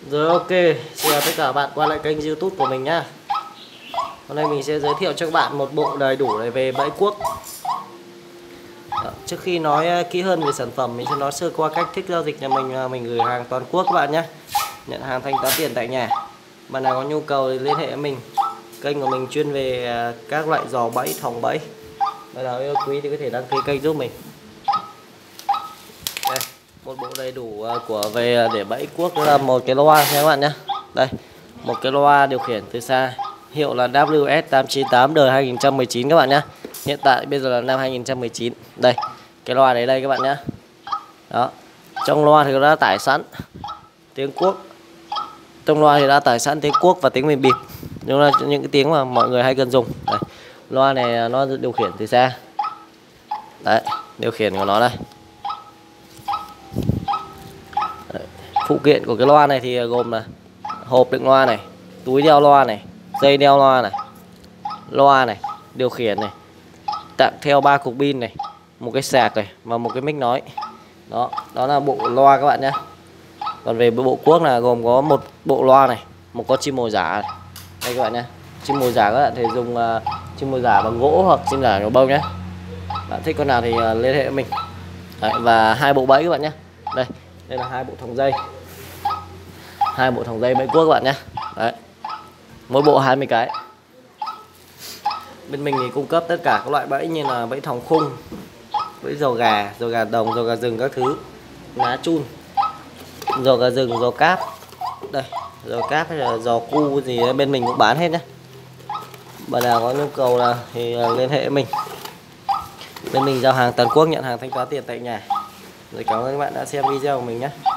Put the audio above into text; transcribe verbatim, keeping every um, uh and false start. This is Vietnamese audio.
Rồi, ok, xin chào tất cả các bạn quay lại kênh YouTube của mình nhá. Hôm nay mình sẽ giới thiệu cho các bạn một bộ đầy đủ này về bẫy cuốc. Đó, trước khi nói kỹ hơn về sản phẩm, mình sẽ nói sơ qua cách thức giao dịch nhà mình. Mình gửi hàng toàn quốc các bạn nhé, nhận hàng thanh toán tiền tại nhà. Bạn nào có nhu cầu thì liên hệ với mình. Kênh của mình chuyên về các loại giò bẫy, thòng bẫy. Bạn nào yêu quý thì có thể đăng ký kênh giúp mình. Đây, một bộ đầy đủ của về để bẫy cuốc, đó là một cái loa nha các bạn nhé. Đây, một cái loa điều khiển từ xa, hiệu là W S tám chín tám đời hai nghìn không trăm mười chín các bạn nhé. Hiện tại bây giờ là năm hai nghìn không trăm mười chín. Đây, cái loa đấy đây các bạn nhé. Đó, trong loa thì nó đã tải sẵn tiếng cuốc. Trong loa thì đã tải sẵn tiếng cuốc và tiếng mềm bịp. Nhưng là những cái tiếng mà mọi người hay cần dùng. Đây, loa này nó điều khiển từ xa. Đấy, điều khiển của nó đây. Đấy, phụ kiện của cái loa này thì gồm là hộp đựng loa này, túi đeo loa này, dây đeo loa này, loa này, điều khiển này, tặng theo ba cục pin này, một cái sạc này và một cái mic nói. Đó, đó là bộ loa các bạn nhé. Còn về bộ cuốc là gồm có một bộ loa này, một con chim mồi giả này. Đây các bạn nhé. Chim mồi giả các bạn thể dùng uh, chim mồi giả bằng gỗ hoặc chim giả bằng bông nhé. Bạn thích con nào thì uh, liên hệ với mình. Đấy, và hai bộ bẫy các bạn nhé. Đây, đây là hai bộ thòng dây. Hai bộ thòng dây bẫy cuốc các bạn nhé. Đấy. Mỗi bộ hai mươi cái. Bên mình thì cung cấp tất cả các loại bẫy như là bẫy thòng khung, bẫy giò gà, giò gà đồng, giò gà rừng các thứ, ná chun, giò gà rừng, giò cáp. Đây, giò cáp hay là giò cu gì đấy, bên mình cũng bán hết nhé. Bạn nào có nhu cầu là thì liên hệ với mình. Bên mình giao hàng toàn quốc, nhận hàng thanh toán tiền tại nhà. Rồi cảm ơn các bạn đã xem video của mình nhé.